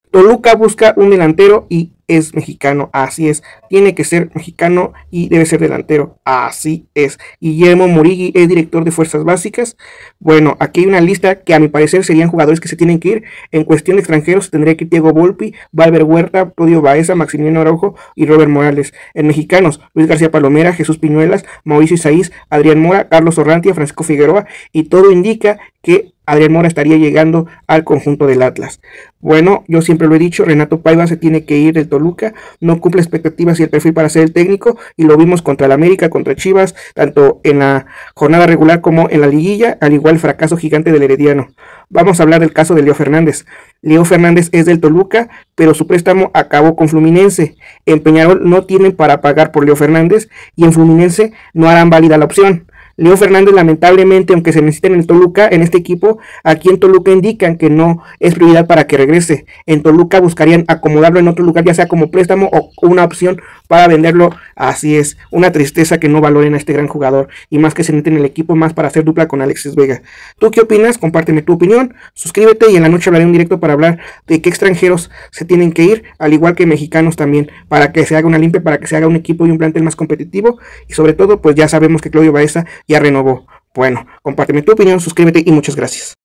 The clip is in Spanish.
Toluca busca un delantero y es mexicano, así es, tiene que ser mexicano y debe ser delantero, así es. Guillermo Morigui es director de Fuerzas Básicas. Bueno, aquí hay una lista que a mi parecer serían jugadores que se tienen que ir. En cuestión de extranjeros tendría que ir Diego Volpi, Valver Huerta, Claudio Baeza, Maximiliano Araujo y Robert Morales. En mexicanos, Luis García Palomera, Jesús Piñuelas, Mauricio Isaías, Adrián Mora, Carlos Orrantia, Francisco Figueroa, y todo indica que Adrián Mora estaría llegando al conjunto del Atlas. Bueno, yo siempre lo he dicho, Renato Paiva se tiene que ir del Toluca, no cumple expectativas y el perfil para ser el técnico, y lo vimos contra el América, contra Chivas, tanto en la jornada regular como en la liguilla, al igual el fracaso gigante del Herediano. Vamos a hablar del caso de Leo Fernández. Leo Fernández es del Toluca, pero su préstamo acabó con Fluminense. En Peñarol no tienen para pagar por Leo Fernández y en Fluminense no harán válida la opción. Leo Fernández, lamentablemente, aunque se necesite en el Toluca, en este equipo, aquí en Toluca indican que no es prioridad para que regrese. En Toluca buscarían acomodarlo en otro lugar, ya sea como préstamo o una opción para venderlo. Así es, una tristeza que no valoren a este gran jugador, y más que se necesite en el equipo, más para hacer dupla con Alexis Vega. ¿Tú qué opinas? Compárteme tu opinión, suscríbete, y en la noche hablaré un directo para hablar de qué extranjeros se tienen que ir, al igual que mexicanos también, para que se haga una limpia, para que se haga un equipo y un plantel más competitivo, y sobre todo, pues ya sabemos que Claudio Baeza ya renovó. Bueno, compárteme tu opinión, suscríbete y muchas gracias.